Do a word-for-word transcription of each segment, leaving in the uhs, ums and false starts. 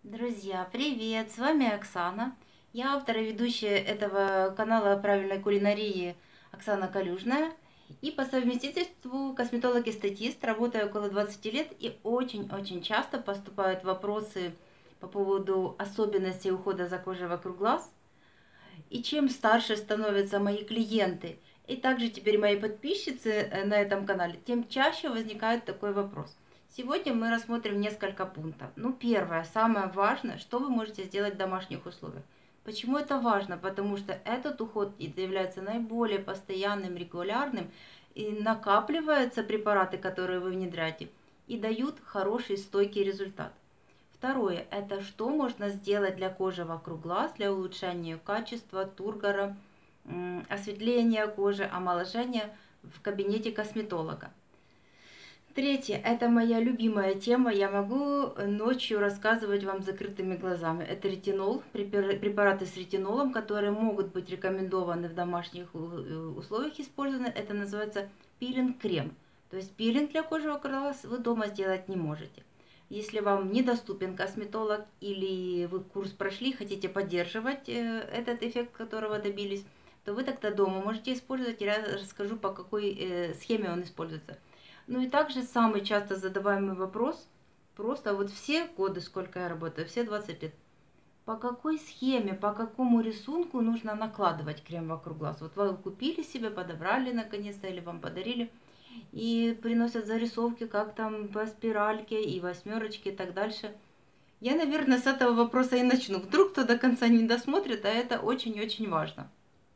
Друзья, привет! С вами Оксана. Я автор и ведущая этого канала правильной кулинарии Оксана Калюжная. И по совместительству косметолог-эстетист, работаю около двадцати лет, и очень-очень часто поступают вопросы по поводу особенностей ухода за кожей вокруг глаз. И чем старше становятся мои клиенты, и также теперь мои подписчицы на этом канале, тем чаще возникает такой вопрос. Сегодня мы рассмотрим несколько пунктов. Ну, первое, самое важное, что вы можете сделать в домашних условиях. Почему это важно? Потому что этот уход является наиболее постоянным, регулярным, и накапливаются препараты, которые вы внедряете, и дают хороший, стойкий результат. Второе, это что можно сделать для кожи вокруг глаз, для улучшения качества, тургора, осветления кожи, омоложения в кабинете косметолога. Третье, это моя любимая тема, я могу ночью рассказывать вам закрытыми глазами. Это ретинол, препараты с ретинолом, которые могут быть рекомендованы в домашних условиях использованы. Это называется пилинг-крем. То есть пилинг для кожи вокруг глаз вы дома сделать не можете. Если вам недоступен косметолог или вы курс прошли, хотите поддерживать этот эффект, которого добились, то вы тогда дома можете использовать, я расскажу, по какой схеме он используется. Ну и также самый часто задаваемый вопрос, просто вот все годы, сколько я работаю, все двадцать лет, по какой схеме, по какому рисунку нужно накладывать крем вокруг глаз? Вот вы купили себе, подобрали наконец-то или вам подарили, и приносят зарисовки, как там по спиральке и восьмерочки и так дальше. Я, наверное, с этого вопроса и начну. Вдруг кто до конца не досмотрит, а это очень-очень важно.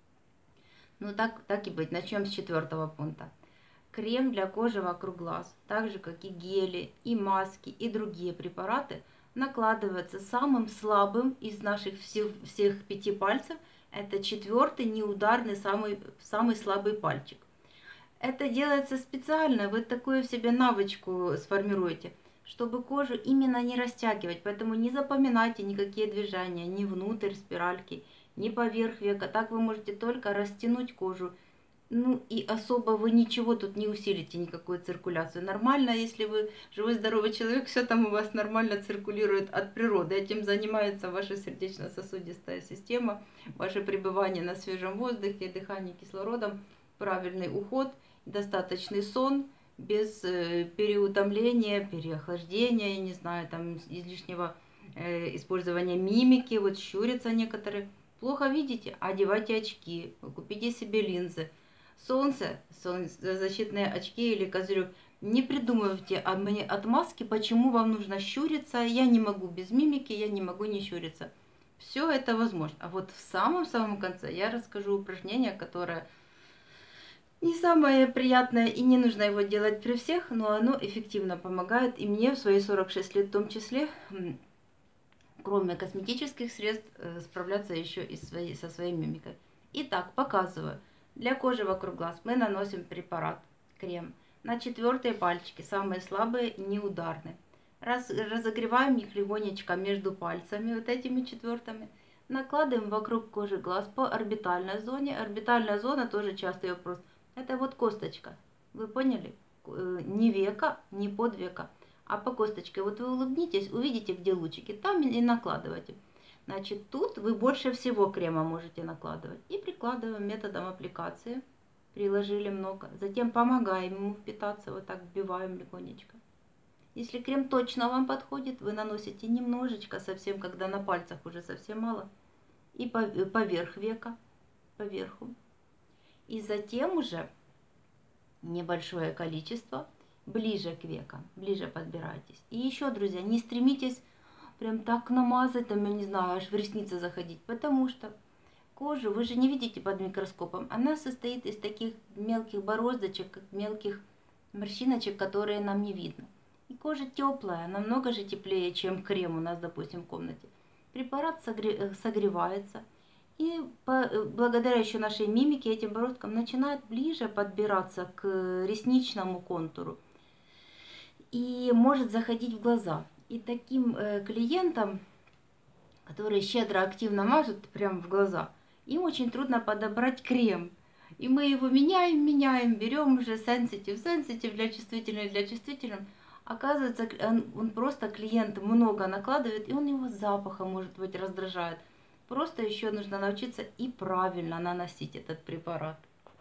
Ну так, так и быть, начнем с четвертого пункта. Крем для кожи вокруг глаз, так же как и гели, и маски, и другие препараты, накладывается самым слабым из наших всех, всех пяти пальцев. Это четвертый неударный, самый, самый слабый пальчик. Это делается специально, вы такую в себе навычку сформируете, чтобы кожу именно не растягивать. Поэтому не запоминайте никакие движения, ни внутрь спиральки, ни поверх века. Так вы можете только растянуть кожу. Ну и особо вы ничего тут не усилите, никакую циркуляцию. Нормально, если вы живой, здоровый человек, все там у вас нормально циркулирует от природы. Этим занимается ваша сердечно-сосудистая система, ваше пребывание на свежем воздухе, дыхание кислородом, правильный уход, достаточный сон, без переутомления, переохлаждения, я не знаю, там излишнего э, использования мимики, вот щурятся некоторые. Плохо видите? Одевайте очки, купите себе линзы. Солнце, солнцезащитные очки или козырек. Не придумывайте отмазки, почему вам нужно щуриться. Я не могу без мимики, я не могу не щуриться. Все это возможно. А вот в самом-самом конце я расскажу упражнение, которое не самое приятное и не нужно его делать при всех, но оно эффективно помогает. И мне в свои сорок шесть лет в том числе, кроме косметических средств, справляться еще и своей, со своей мимикой. Итак, показываю. Для кожи вокруг глаз мы наносим препарат, крем, на четвертые пальчики, самые слабые, неударные. Раз, разогреваем их легонечко между пальцами, вот этими четвертыми. Накладываем вокруг кожи глаз по орбитальной зоне. Орбитальная зона, тоже частый вопрос, это вот косточка. Вы поняли? Не века, не под века, а по косточке. Вот вы улыбнитесь, увидите, где лучики, там и накладывайте. Значит, тут вы больше всего крема можете накладывать. И прикладываем методом аппликации. Приложили много. Затем помогаем ему впитаться. Вот так вбиваем легонечко. Если крем точно вам подходит, вы наносите немножечко, совсем, когда на пальцах уже совсем мало. И поверх века, поверху. И затем уже небольшое количество ближе к векам. Ближе подбирайтесь. И еще, друзья, не стремитесь прям так намазать, там, я не знаю, аж в ресницы заходить, потому что кожу вы же не видите под микроскопом, она состоит из таких мелких бороздочек, мелких морщиночек, которые нам не видно. И кожа теплая, намного же теплее, чем крем у нас, допустим, в комнате. Препарат согревается, и благодаря еще нашей мимике этим бороздкам начинает ближе подбираться к ресничному контуру и может заходить в глаза. И таким э, клиентам, которые щедро активно мажут прямо в глаза, им очень трудно подобрать крем. И мы его меняем, меняем, берем уже sensitive, sensitive для чувствительных, для чувствительных. Оказывается, он, он просто клиент много накладывает, и он его запахом, может быть, раздражает. Просто еще нужно научиться и правильно наносить этот препарат.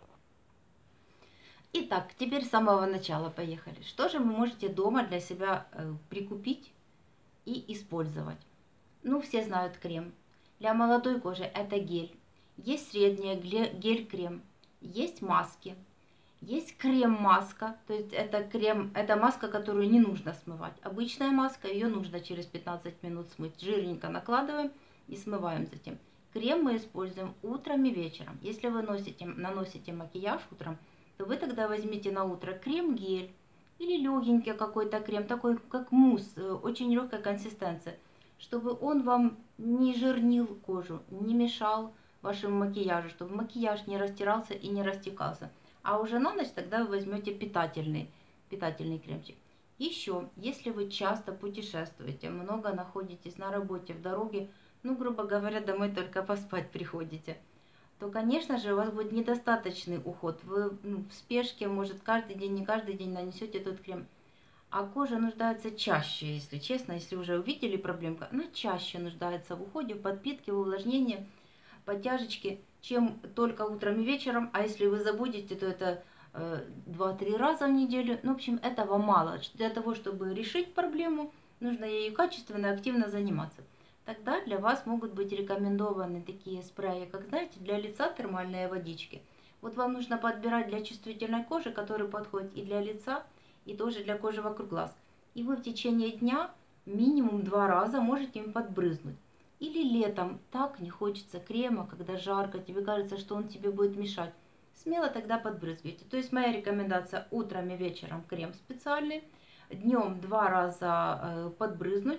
Итак, теперь с самого начала поехали. Что же вы можете дома для себя э, прикупить и использовать? Ну, все знают крем. Для молодой кожи это гель. Есть средняя гель-крем. Есть маски. Есть крем-маска. То есть это крем, это маска, которую не нужно смывать. Обычная маска, ее нужно через пятнадцать минут смыть. Жирненько накладываем и смываем затем. Крем мы используем утром и вечером. Если вы носите, наносите макияж утром, то вы тогда возьмите на утро крем-гель или легенький какой-то крем, такой как мусс, очень легкая консистенция, чтобы он вам не жирнил кожу, не мешал вашему макияжу, чтобы макияж не растирался и не растекался. А уже на ночь тогда вы возьмете питательный, питательный кремчик. Еще, если вы часто путешествуете, много находитесь на работе, в дороге, ну, грубо говоря, домой только поспать приходите, то, конечно же, у вас будет недостаточный уход. Вы ну, в спешке, может, каждый день, не каждый день нанесете этот крем. А кожа нуждается чаще, если честно, если уже увидели проблемку, она чаще нуждается в уходе, в подпитке, в увлажнении, подтяжечке, чем только утром и вечером. А если вы забудете, то это э, два-три раза в неделю. Ну, в общем, этого мало. Для того, чтобы решить проблему, нужно ею качественно и активно заниматься. Тогда для вас могут быть рекомендованы такие спреи, как, знаете, для лица термальные водички. Вот вам нужно подбирать для чувствительной кожи, который подходит и для лица, и тоже для кожи вокруг глаз. И вы в течение дня минимум два раза можете им подбрызнуть. Или летом так не хочется крема, когда жарко, тебе кажется, что он тебе будет мешать. Смело тогда подбрызгивайте. То есть моя рекомендация: утром и вечером крем специальный, днем два раза подбрызнуть.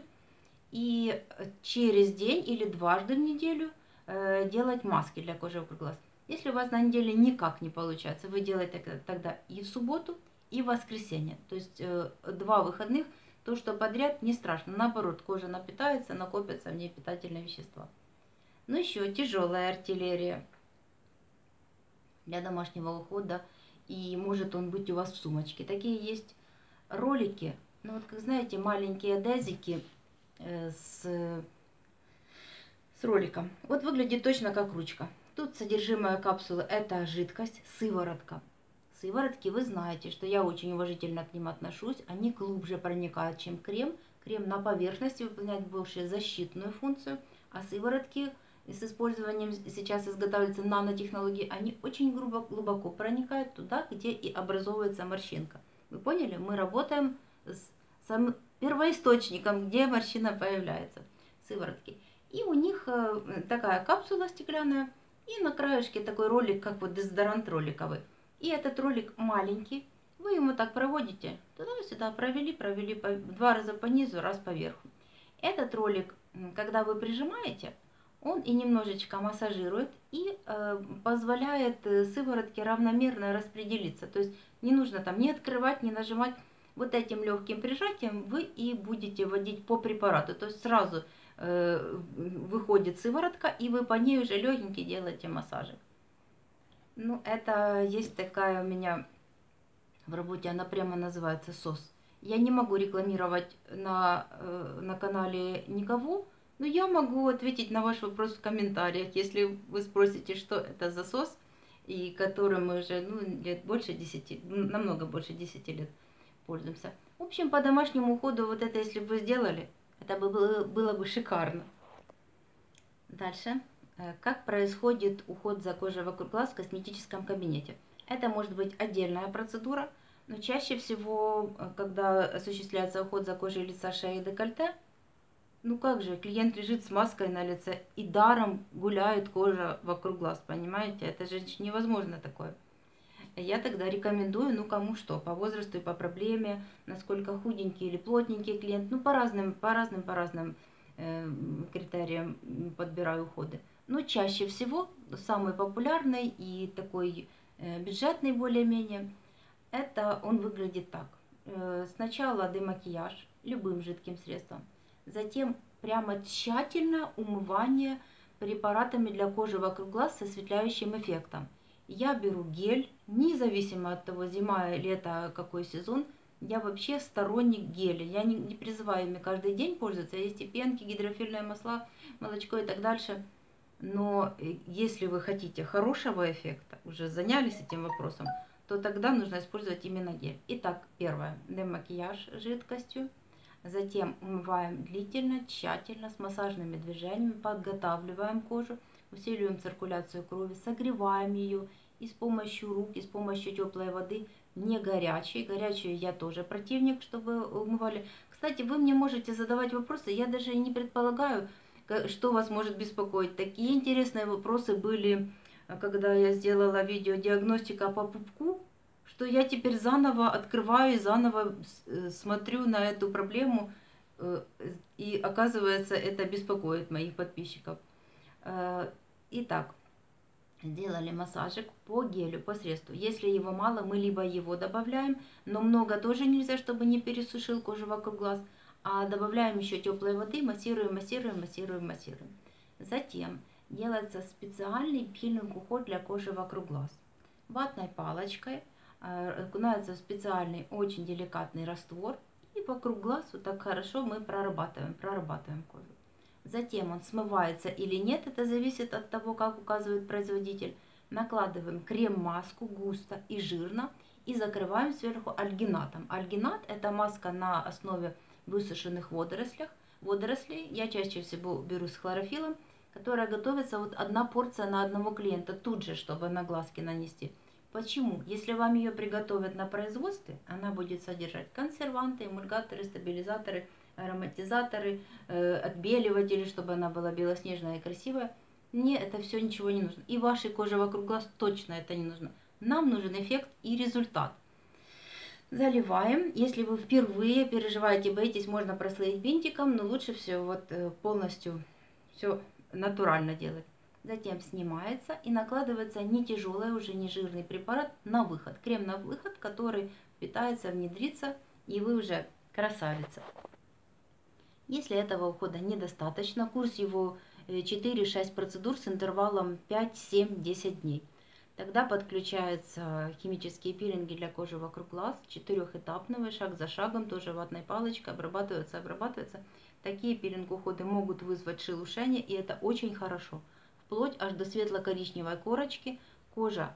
И через день или дважды в неделю э, делать маски для кожи вокруг глаз. Если у вас на неделе никак не получается, вы делаете тогда и в субботу, и в воскресенье. То есть э, два выходных, то, что подряд, не страшно. Наоборот, кожа напитается, накопятся в ней питательные вещества. Ну еще тяжелая артиллерия для домашнего ухода. И может он быть у вас в сумочке. Такие есть ролики. Ну вот, как знаете, маленькие дезики с, с роликом. Вот выглядит точно как ручка. Тут содержимое капсулы — это жидкость, сыворотка. Сыворотки, вы знаете, что я очень уважительно к ним отношусь. Они глубже проникают, чем крем. Крем на поверхности выполняет больше защитную функцию, а сыворотки с использованием сейчас изготавливаются нанотехнологии, они очень глубоко, глубоко проникают туда, где и образовывается морщинка. Вы поняли? Мы работаем с самым первоисточником, где морщина появляется, сыворотки. И у них такая капсула стеклянная, и на краешке такой ролик, как вот дезодорант роликовый. И этот ролик маленький, вы ему так проводите, туда-сюда провели, провели по, два раза по низу, раз по верху. Этот ролик, когда вы прижимаете, он и немножечко массажирует, и э, позволяет сыворотке равномерно распределиться. То есть не нужно там ни открывать, ни нажимать. Вот этим легким прижатием вы и будете вводить по препарату. То есть сразу э, выходит сыворотка, и вы по ней уже легенький делаете массажик. Ну, это есть такая у меня в работе, она прямо называется СОС. Я не могу рекламировать на, э, на канале никого, но я могу ответить на ваш вопрос в комментариях, если вы спросите, что это за СОС, и которым мы уже ну, лет больше десяти, намного больше десяти лет пользуемся. В общем, по домашнему уходу вот это, если бы вы сделали, это бы было, было бы шикарно. Дальше. Как происходит уход за кожей вокруг глаз в косметическом кабинете? Это может быть отдельная процедура, но чаще всего, когда осуществляется уход за кожей лица, шеи и декольте, ну как же, клиент лежит с маской на лице и даром гуляет кожа вокруг глаз, понимаете? Это же невозможно такое. Я тогда рекомендую, ну кому что, по возрасту и по проблеме, насколько худенький или плотненький клиент, ну по разным, по разным, по разным э, критериям подбираю уходы. Но чаще всего самый популярный и такой э, бюджетный более-менее, это он выглядит так. Э, сначала демакияж любым жидким средством, затем прямо тщательное умывание препаратами для кожи вокруг глаз с осветляющим эффектом. Я беру гель, независимо от того, зима, лето, какой сезон, Я вообще сторонник геля. Я не, не призываю ими каждый день пользоваться. Есть и пенки, гидрофильные масла, молочко и так дальше. Но если вы хотите хорошего эффекта, уже занялись этим вопросом, то тогда нужно использовать именно гель. Итак, первое. Демакияж жидкостью. Затем умываем длительно, тщательно, с массажными движениями, подготавливаем кожу, усиливаем циркуляцию крови, согреваем ее и с помощью рук, и с помощью теплой воды, не горячей. Горячую я тоже противник, чтобы умывали. Кстати, вы мне можете задавать вопросы, я даже не предполагаю, что вас может беспокоить. Такие интересные вопросы были, когда я сделала видео «Диагностика по пупку», что я теперь заново открываю и заново смотрю на эту проблему, и оказывается, это беспокоит моих подписчиков. Итак, сделали массажик по гелю, по средству. Если его мало, мы либо его добавляем, но много тоже нельзя, чтобы не пересушил кожу вокруг глаз, а добавляем еще теплой воды, массируем, массируем, массируем, массируем. Затем делается специальный пилинг-уход для кожи вокруг глаз. Ватной палочкой окунается в специальный, очень деликатный раствор, и вокруг глаз вот так хорошо мы прорабатываем, прорабатываем кожу. Затем он смывается или нет, это зависит от того, как указывает производитель. Накладываем крем-маску густо и жирно и закрываем сверху альгинатом. Альгинат – это маска на основе высушенных водорослей. Водорослей я чаще всего беру с хлорофиллом, которая готовится вот одна порция на одного клиента тут же, чтобы на глазки нанести. Почему? Если вам ее приготовят на производстве, она будет содержать консерванты, эмульгаторы, стабилизаторы, ароматизаторы, э, отбеливатели, чтобы она была белоснежная и красивая. Мне это все ничего не нужно. И вашей коже вокруг глаз точно это не нужно. Нам нужен эффект и результат. Заливаем. Если вы впервые переживаете, боитесь, можно прослоить бинтиком, но лучше все вот полностью все натурально делать. Затем снимается и накладывается не тяжелый, уже не жирный препарат на выход. Крем на выход, который впитается, внедрится, и вы уже красавица. Если этого ухода недостаточно, курс его четыре-шесть процедур с интервалом пять-семь-десять дней. Тогда подключаются химические пилинги для кожи вокруг глаз, четырехэтапные, шаг за шагом, тоже ватной палочкой, обрабатываются, обрабатываются. Такие пилинг-уходы могут вызвать шелушение, и это очень хорошо. Вплоть аж до светло-коричневой корочки кожа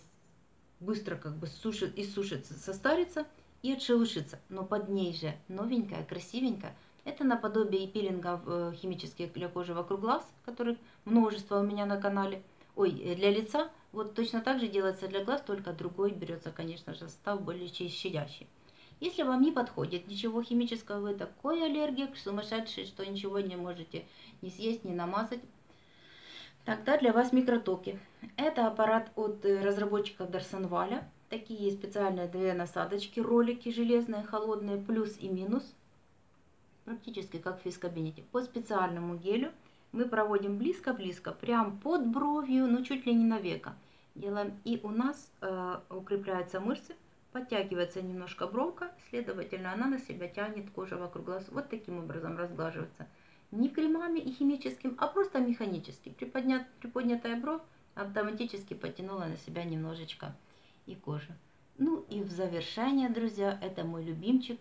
быстро как бы сушит, иссушится, состарится и отшелушится, но под ней же новенькая, красивенькая. Это наподобие пилингов химических для кожи вокруг глаз, которых множество у меня на канале. Ой, для лица. Вот точно так же делается для глаз, только другой берется, конечно же, состав более щадящий. Если вам не подходит ничего химического, вы такой аллергик, сумасшедший, что ничего не можете ни съесть, ни намазать, тогда для вас микротоки. Это аппарат от разработчиков Дарсонваля. Такие специальные две насадочки, ролики железные, холодные, плюс и минус. Практически как в физкабинете. По специальному гелю мы проводим близко-близко, прям под бровью, ну чуть ли не на веко. Делаем, и у нас э, укрепляются мышцы, подтягивается немножко бровка, следовательно, она на себя тянет, кожа вокруг глаз вот таким образом разглаживается. Не кремами и химическим, а просто механически. Приподнят, приподнятая бровь автоматически потянула на себя немножечко и кожу. Ну и в завершение, друзья, это мой любимчик.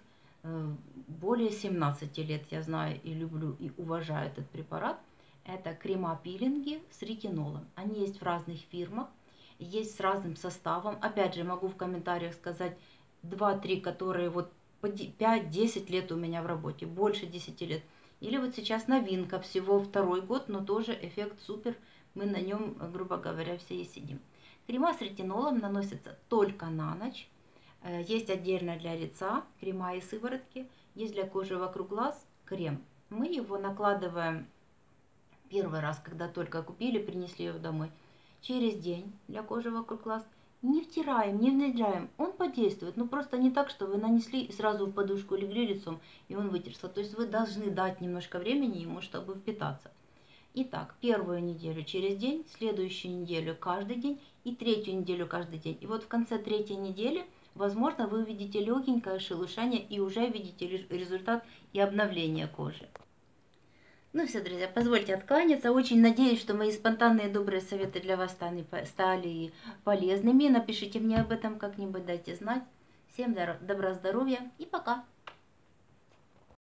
Более семнадцати лет я знаю и люблю и уважаю этот препарат. Это крема-пилинги с ретинолом. Они есть в разных фирмах, есть с разным составом. Опять же, могу в комментариях сказать два-три, которые вот пять-десять лет у меня в работе, больше десяти лет. Или вот сейчас новинка, всего второй год, но тоже эффект супер. Мы на нем, грубо говоря, все и сидим. Крема с ретинолом наносятся только на ночь. Есть отдельно для лица крема и сыворотки. Есть для кожи вокруг глаз крем. Мы его накладываем первый раз, когда только купили, принесли его домой. Через день для кожи вокруг глаз. Не втираем, не внедряем. Он подействует. Ну просто не так, что вы нанесли и сразу в подушку легли лицом, и он вытерся. То есть вы должны дать немножко времени ему, чтобы впитаться. Итак, первую неделю через день, следующую неделю каждый день и третью неделю каждый день. И вот в конце третьей недели, возможно, вы увидите легенькое шелушение и уже видите результат и обновление кожи. Ну все, друзья, позвольте откланяться. Очень надеюсь, что мои спонтанные добрые советы для вас стали полезными. Напишите мне об этом как-нибудь, дайте знать. Всем добра, здоровья и пока!